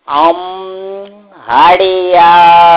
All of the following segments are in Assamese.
অম হাৰিয়া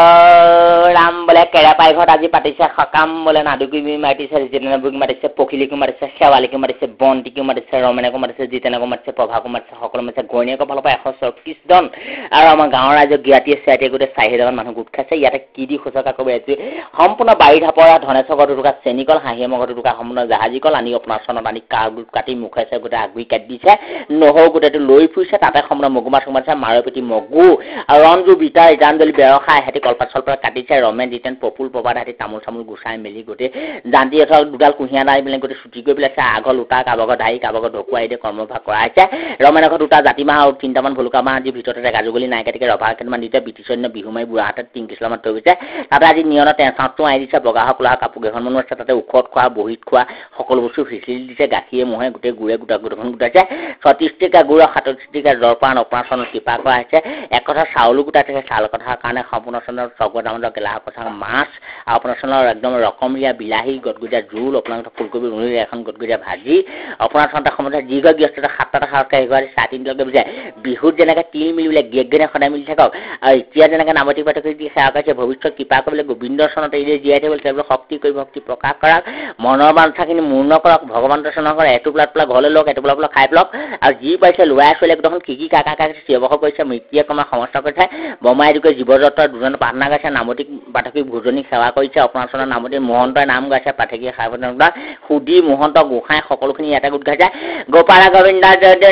ৰাম বোলে কেৰাপাই ঘৰত আজি পাতিছে সকাম বোলে নাদুকুবি মাতিছে জিতেনবুক মাতিছে পখিলিকো মাতিছে শেৱালিকো মাতিছে বন্তিকো মাতিছে ৰমেনকো মাতিছে জিতেনকো মাতিছে প্ৰভাকো মাতিছে সকলো মাতিছে ঘৈণীয়েকৰ ফালৰ পৰা 134 জন আৰু আমাৰ গাঁৱৰ ৰাইজৰ জ্ঞাতিয়ে চিয়াতিয়ে গোটেই 40,000 মানুহ গোট খাইছে ইয়াতে কি দি সূচকা কৰিব এইটোৱে সম্পূৰ্ণ বাৰী ধাপৰা ধনেশ্বৰ দুটুকা চেনিকল হাঁহিয়ে মগৰ দুটুকা সম্পূৰ্ণ জাহাজীকল আনি আপোনাৰ চনত আনি কাটি মুখাইছে গোটেই আগুৰি কাটি দিছে নহৰু গোটেইটো লৈ ফুৰিছে তাতে সম্পূৰ্ণ মগুমা চুমাইছে মাৰপেটি মগু আৰু ৰঞ্জু বিতা ইটানদলি বেৰখাই হেতি কলপাত চলপাত কাটিছে ৰমেন জিতেন পপুল প্ৰবাদ হেতি তামোল চামোল গুচাই মেলি গোটেই জান্তি এথক দুডাল কুঁহিয়া দাই পেলাই গোটেই ছুটি কৰি পেলাইছে আগৰ লোটা কাবাগৰ দাই কাবাগৰ ঢকুৱাই দিয়ে কৰ্মভাগ কৰাইছে ৰমেন ঘৰত দুটা জাতিমাহ আৰু তিনিটামান ভুলুকা মাহ আজি ভিতৰতে গাজুগলি নাই কাটিকে ৰভা কেইটামান দিছে ব্ৰিটিছন্য বিহুমাই বুঢ়া হাতত 3 কিলোমান থৈ গৈছে তাতে আজি নিয়নত চাঁতটো আনি দিছে বগা হকলা কাপোৰ কেইখনমানো আছে তাতে উখত খোৱা বহিত খোৱা সকলো বস্তু ফিচিলি দিছে গাখীৰে মহে গোটেই গুৰে গোটাখন গোটাইছে 36 টিকা গুড় 37 টিকা জলপান অপাৰেশ্যনত কৃপা কৰা হৈছে এক কথা চাউলো গোটাইছে চাউল কথাৰ কাৰণে সম্পূৰ্ণ চন্দ্ৰ চগদামৰ গেলাহ কথা মাছ আৰু আপোনাৰ চন্দ্ৰ একদম ৰকমীয়া বিলাহী গদগুদীয়া জোল আপোনাৰ ফুলকবি ৰুই এখন গদগুদীয়া ভাজি আপোনাৰ চন্দ্ৰ সময়ত দীৰ্ঘ ব্যস্ততা 7টা সাৰকে হেৰি 3:30লৈকে বুজায় বিহুত যেনেকৈ তিল মিলিলে গেগেনে সদায় মিলি থাকক আৰু এতিয়া যেনেকৈ নামতি পাতকে দি সেৱা কৰিছে ভৱিষ্যত কৃপা কৰিবলৈ গোবিন্দ চৰণত এই জীয়াই থাকিবলৈ তেওঁলোকে শক্তি কৰি ভক্তি প্ৰকাশ কৰক মনৰ বাঞ্ছাখিনি মূৰ্ণ কৰক ভগৱান দৰ্শন কৰক এটো প্লাট পেলাই ঘৰলৈ লওক এটো প্লাট খাই পেলক আৰু যি পাইছে ল'ৰাই ছোৱালীক দেখোন কি কাকা চিঞবস কৰিছে মৃত্যুয়ে কমা সমস্ত কৰিছে বমাই দুকে জীৱজত্তৰ দুজন প্ৰাৰ্থনা গাইছে নামতিক পাঠকীক ভোজনীক সেৱা কৰিছে অপৰাচনৰ নামতি মহন্তই নাম গাইছে পাঠকীয়ে সাৱধানতা সুধি মহন্ত গোসাঁই সকলোখিনি ইয়াতে গোট খাইছে গোপাল গোবিন্দ যদি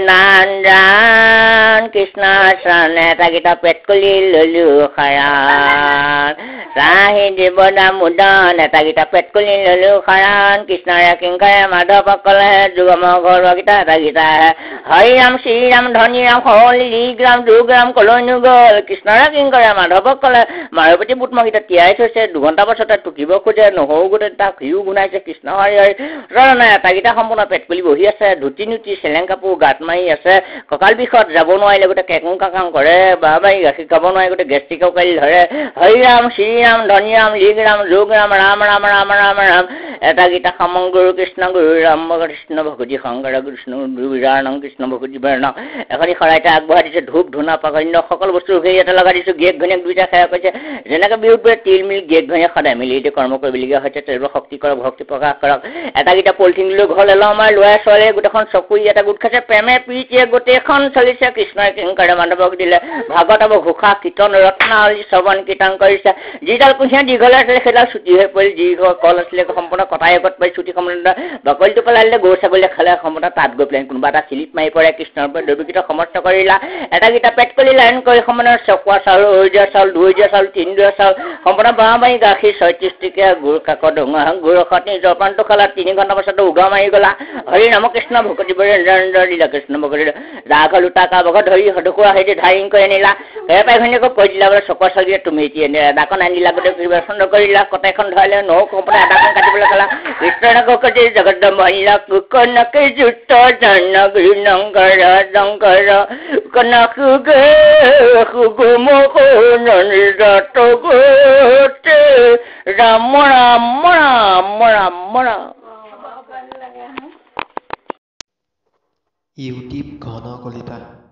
নান কৃষ্ণ শৰণ এটা গীতা পেট কলি ললো খৰান ৰাহি জীৱদা মুদন এটা গীতা পেট কলি ললো খৰান কৃষ্ণৰে কিংকৰে মাধৱ কলে যুগম ঘৰুৱা গীতা এটা গীতা হৰি ৰাম শ্ৰীৰাম ধনী ৰাম হৰি লিগ্ৰাম দুগ্ৰাম কলৈ গ'ল কৃষ্ণৰে কিংকৰে মাধৱ কলে মাৰপতি বুট মগীতা তিয়াই থৈছে 2 ঘণ্টা পাছতে টুকিব খোজে নহৰু গোটেই তাক ঘিউ গুনাইছে কৃষ্ণ হৰি হৰি ৰণে এটা গীতা সম্পূৰ্ণ পেট খুলি বহি আছে ধুতি নুতি চেলেং কাপোৰ গাত মাৰি আছে কঁকাল বিষত যাব নোৱাৰিলে গোটেই কেকুং কাকাং কৰে বাবাই গাখীৰ খাব নোৱাৰি গোটেই গেষ্ট্ৰিক কালি ধৰে হৰি ৰাম শ্ৰীৰাম ধনী ৰাম লিগ্ৰাম যোগৰাম ৰাম ৰাম ৰাম ৰাম ৰাম এটা গীতা সমং গুৰু কৃষ্ণ গুৰু ৰাম কৃষ্ণ ভগৱতী শংকৰ কৃষ্ণ বিৰাণং কৃষ্ণ ভগৱতী বৰ্ণ এখনি শৰাইতে আগবঢ়াই দিছে ধূপ ধূনা পাকন্য সকলো বস্তু সেই এটা লগাই দিছোঁ গেক ঘৈণীয়েক দুইটা সেৱা কৰিছে যেনেকৈ বিহুত বোলে তিল মিল গেক ঘৈণীয়েক সদায় মিলি এতিয়া কৰ্ম কৰিবলগীয়া হৈছে তেওঁলোকৰ শক্তি কৰক ভক্তি প্ৰকাশ কৰক এটা গীতা পলিথিন লৈ ঘৰলৈ লওঁ আমাৰ ল'ৰা ছোৱালীয়ে গোটেইখন চকুৰি এটা গোট খাইছে প্ৰেমে প্ৰীতিয়ে গোটেইখন চলিছে কৃষ্ণই কিংকৰে মাধৱক দিলে ভাগৱত ঘোষা কীৰ্তন ৰত্নাৱলী শ্ৰৱণ কীৰ্তন কৰিছে যিডাল কুঁহিয়া দীঘলে আছিলে সেইডাল ছুটি হৈ পৰিল যি কল আছিলে সম্পূৰ্ণ কটাই আগত পাই ছুটি সম্পূৰ্ণ বাকলিটো পেলাই দিলে গৰু ছাগলীয়ে খালে সম্পূৰ্ণ তাত গৈ পেলাই কোনোবা এটা চিলিত মাৰি পৰে কৃষ্ণৰ পৰা দৈৱকীত সমৰ্থ কৰিলা এটা গীতা পেট কৰি লাইন কৰি সম্পূৰ্ণ চকুৱা চাউল অৰিজা চাউল 2 চাউল 3 চাউল সম্পূৰ্ণ বাঁহবাৰী গাখীৰ 36 টকীয়া গুড় কাকত ডোঙা গুড় সতি জলপানটো খালা 3 ঘণ্টা পাছতে উগা মাৰি গলা হৰি ৰাম কৃষ্ণ ভকতি বৰেন্দ্ৰ লীলা কৃষ্ণ ভকতি ৰাঘ লুটা কাবগত ধৰি সদুকুৰা হেৰি ধাৰিং কৰি আনিলা সেই পাই ঘৈণীয়েকো কৈ দিলা বোলে চকুৱা চাউলিয়ে তুমি এতিয়া দাকন আনিলা গোটেই পৰিবেশন কৰিলা কটাইখন ধৰালে নৌ সম্পূৰ্ণ আদাখন কাটিবলৈ ক'লা কৃষ্ণনক কটি জগদম্বহিলা কুকনকে যুক্ত জন গৃহংকৰ জংকৰ কনক গে সুগুমুখ নন্দিত গোতে ৰাম ৰাম ৰাম ৰাম ৰাম ইউটিউব ঘন কলিতা।